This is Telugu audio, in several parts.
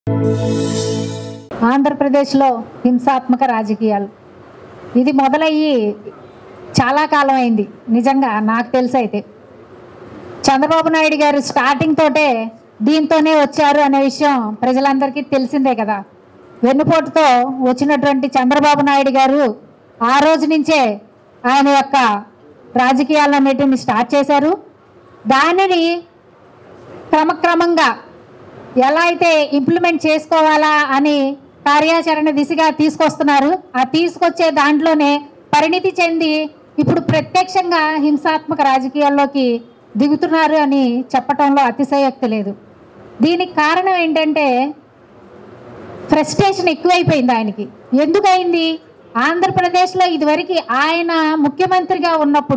ఆంధ్రప్రదేశ్లో హింసాత్మక రాజకీయాలు ఇది మొదలయ్యి చాలా కాలం అయింది. నిజంగా నాకు తెలిసి అయితే చంద్రబాబు నాయుడు గారు స్టార్టింగ్ తోటే దీంతోనే వచ్చారు అనే విషయం ప్రజలందరికీ తెలిసిందే కదా. వెన్నుపోటుతో వచ్చినటువంటి చంద్రబాబు నాయుడు గారు ఆ రోజు నుంచే ఆయన యొక్క రాజకీయాలన్నిటిని స్టార్ట్ చేశారు. దానిని క్రమక్రమంగా ఎలా అయితే ఇంప్లిమెంట్ చేసుకోవాలా అని కార్యాచరణ దిశగా తీసుకొస్తున్నారు. ఆ తీసుకొచ్చే దాంట్లోనే పరిణితి చెంది ఇప్పుడు ప్రత్యక్షంగా హింసాత్మక రాజకీయాల్లోకి దిగుతున్నారు అని చెప్పటంలో అతిశయోక్తి లేదు. దీనికి కారణం ఏంటంటే ఫ్రస్ట్రేషన్ ఎక్కువైపోయింది ఆయనకి. ఎందుకైంది? ఆంధ్రప్రదేశ్లో ఇదివరకు ఆయన ముఖ్యమంత్రిగా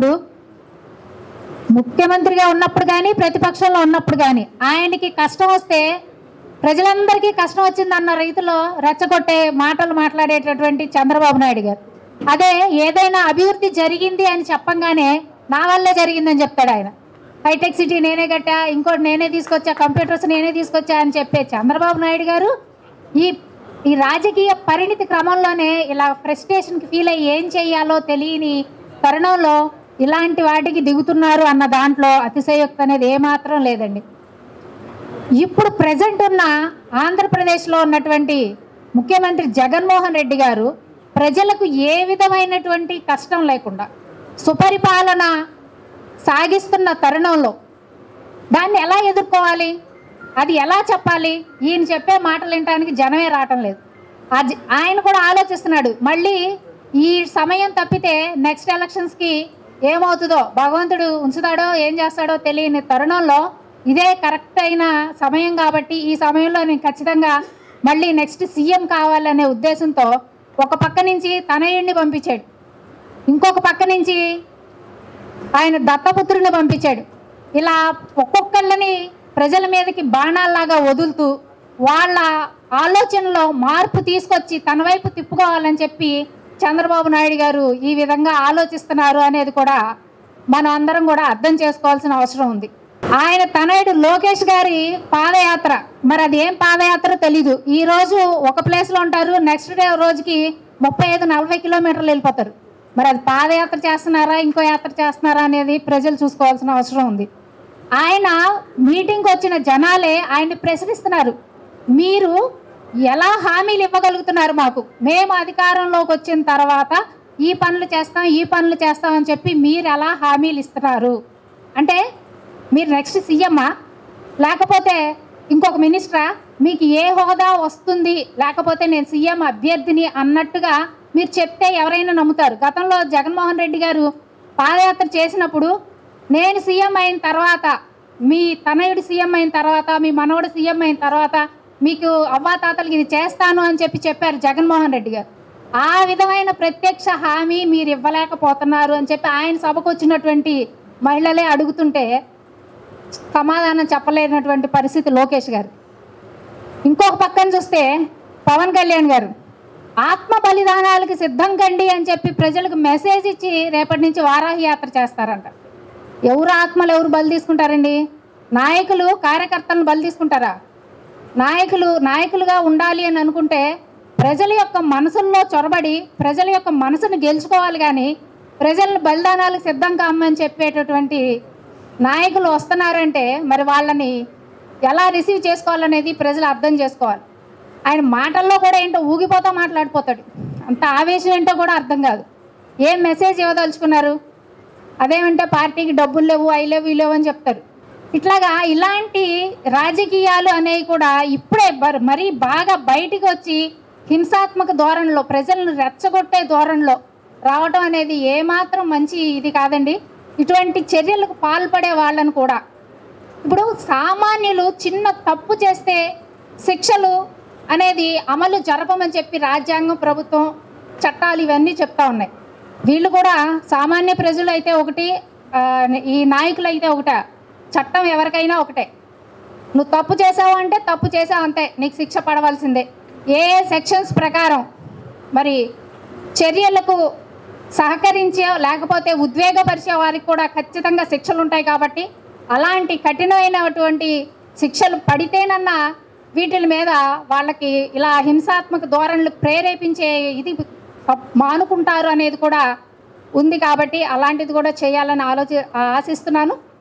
ఉన్నప్పుడు కానీ ప్రతిపక్షంలో ఉన్నప్పుడు కానీ ఆయనకి కష్టం వస్తే ప్రజలందరికీ కష్టం వచ్చిందన్న రీతిలో రెచ్చగొట్టే మాటలు మాట్లాడేటటువంటి చంద్రబాబు నాయుడు గారు. అదే ఏదైనా అభివృద్ధి జరిగింది అని చెప్పంగానే నా వల్లే జరిగిందని చెప్తాడు ఆయన. హైటెక్ సిటీ నేనే కట్టా, ఇంకోటి నేనే తీసుకొచ్చా, కంప్యూటర్స్ నేనే తీసుకొచ్చా అని చెప్పే చంద్రబాబు నాయుడు గారు ఈ రాజకీయ పరిణితి క్రమంలోనే ఇలా ఫ్రస్ట్రేషన్కి ఫీల్ అయ్యి ఏం చేయాలో తెలియని తరుణంలో ఇలాంటి వాటికి దిగుతున్నారు అన్న దాంట్లో అతిశయోక్తి అనేది ఏమాత్రం లేదండి. ఇప్పుడు ప్రజెంట్ ఉన్న ఆంధ్రప్రదేశ్లో ఉన్నటువంటి ముఖ్యమంత్రి జగన్మోహన్ రెడ్డి గారు ప్రజలకు ఏ విధమైనటువంటి కష్టం లేకుండా సుపరిపాలన సాగిస్తున్న తరుణంలో దాన్ని ఎలా ఎదుర్కోవాలి, అది ఎలా చెప్పాలి? ఈయన చెప్పే మాటలు వినడానికి జనమే రావటం లేదు. ఆయన కూడా ఆలోచిస్తున్నాడు, మళ్ళీ ఈ సమయం తప్పితే నెక్స్ట్ ఎలక్షన్స్కి ఏమవుతుందో, భగవంతుడు ఉంచుతాడో ఏం చేస్తాడో తెలియని తరుణంలో ఇదే కరెక్ట్ అయిన సమయం కాబట్టి ఈ సమయంలో నేను ఖచ్చితంగా మళ్ళీ నెక్స్ట్ సీఎం కావాలనే ఉద్దేశంతో ఒక పక్క నుంచి తనయుడిని పంపించాడు, ఇంకొక పక్క నుంచి ఆయన దత్తపుత్రుని పంపించాడు. ఇలా ఒక్కొక్కళ్ళని ప్రజల మీదకి బాణాల్లాగా వదులుతూ వాళ్ళ ఆలోచనలో మార్పు తీసుకొచ్చి తన వైపు తిప్పుకోవాలని చెప్పి చంద్రబాబు నాయుడు గారు ఈ విధంగా ఆలోచిస్తున్నారు అనేది కూడా మనం అందరం కూడా అర్థం చేసుకోవాల్సిన అవసరం ఉంది. ఆయన తనయుడు లోకేష్ గారి పాదయాత్ర, మరి అది ఏం పాదయాత్ర తెలీదు. ఈరోజు ఒక ప్లేస్లో ఉంటారు, నెక్స్ట్ డే రోజుకి 35-40 కిలోమీటర్లు వెళ్ళిపోతారు. మరి అది పాదయాత్ర చేస్తున్నారా ఇంకో యాత్ర చేస్తున్నారా అనేది ప్రజలు చూసుకోవాల్సిన అవసరం ఉంది. ఆయన మీటింగ్కి వచ్చిన జనాలే ఆయన్ని ప్రశ్నిస్తున్నారు, మీరు ఎలా హామీలు ఇవ్వగలుగుతున్నారు మాకు? మేము అధికారంలోకి వచ్చిన తర్వాత ఈ పనులు చేస్తాం అని చెప్పి మీరు ఎలా హామీలు ఇస్తున్నారు? అంటే మీరు నెక్స్ట్ సీఎమ్మా లేకపోతే ఇంకొక మినిస్టరా? మీకు ఏ హోదా వస్తుంది? లేకపోతే నేను సీఎం అభ్యర్థిని అన్నట్టుగా మీరు చెప్తే ఎవరైనా నమ్ముతారు. గతంలో జగన్మోహన్ రెడ్డి గారు పాదయాత్ర చేసినప్పుడు నేను సీఎం అయిన తర్వాత, మీ తనయుడు సీఎం అయిన తర్వాత, మీ మనవడు సీఎం అయిన తర్వాత మీకు అవ్వాతాతలకి ఇది చేస్తాను అని చెప్పారు జగన్మోహన్ రెడ్డి గారు. ఆ విధమైన ప్రత్యక్ష హామీ మీరు ఇవ్వలేకపోతున్నారు అని చెప్పి ఆయన సభకు వచ్చినటువంటి మహిళలే అడుగుతుంటే సమాధానం చెప్పలేనటువంటి పరిస్థితి లోకేష్ గారు. ఇంకొక పక్కన చూస్తే పవన్ కళ్యాణ్ గారు ఆత్మ బలిదానాలకు సిద్ధం కండి అని చెప్పి ప్రజలకు మెసేజ్ ఇచ్చి రేపటి నుంచి వారాహి యాత్ర చేస్తారంట. ఎవరు ఆత్మలు ఎవరు బలి తీసుకుంటారండి? నాయకులు కార్యకర్తలను బలి తీసుకుంటారా? నాయకులుగా ఉండాలి అని అనుకుంటే ప్రజల యొక్క మనసుల్లో చొరబడి ప్రజల యొక్క మనసును గెలుచుకోవాలి, కానీ ప్రజలను బలిదానాలకు సిద్ధం కామని చెప్పేటటువంటి నాయకులు వస్తున్నారంటే మరి వాళ్ళని ఎలా రిసీవ్ చేసుకోవాలనేది ప్రజలు అర్థం చేసుకోవాలి. ఆయన మాటల్లో కూడా ఏంటో ఊగిపోతా మాట్లాడిపోతాడు, అంత ఆవేశం ఏంటో కూడా అర్థం కాదు. ఏం మెసేజ్ ఇవ్వదలుచుకున్నారు? అదేమంటే పార్టీకి డబ్బులు లేవు, అవి లేవు, ఇవి లేవు అని చెప్తారు. ఇలాంటి రాజకీయాలు అనేవి కూడా ఇప్పుడే మరీ బాగా బయటికి వచ్చి హింసాత్మక ధోరణిలో ప్రజలను రెచ్చగొట్టే ధోరణిలో రావటం అనేది ఏమాత్రం మంచి ఇది కాదండి. ఇటువంటి చర్యలకు పాల్పడే వాళ్ళను కూడా ఇప్పుడు సామాన్యులు చిన్న తప్పు చేస్తే శిక్షలు అనేది అమలు జరపమని చెప్పి రాజ్యాంగం, ప్రభుత్వం, చట్టాలు ఇవన్నీ చెప్తా ఉన్నాయి. వీళ్ళు కూడా సామాన్య ప్రజలు అయితే ఒకటి, ఈ నాయకులు అయితే ఒకటే. చట్టం ఎవరికైనా ఒకటే. నువ్వు తప్పు చేసావు అంటే తప్పు చేసావు అంతే, నీకు శిక్ష పడవలసిందే. ఏ సెక్షన్స్ ప్రకారం మరి చర్యలకు సహకరించే లేకపోతే ఉద్వేగపరిచే వారికి కూడా ఖచ్చితంగా శిక్షలు ఉంటాయి. కాబట్టి అలాంటి కఠినమైనటువంటి శిక్షలు పడితేనన్నా వీటి మీద వాళ్ళకి ఇలా హింసాత్మక ధోరణులు ప్రేరేపించే ఇది మానుకుంటారు అనేది కూడా ఉంది. కాబట్టి అలాంటిది కూడా చేయాలని ఆశిస్తున్నాను.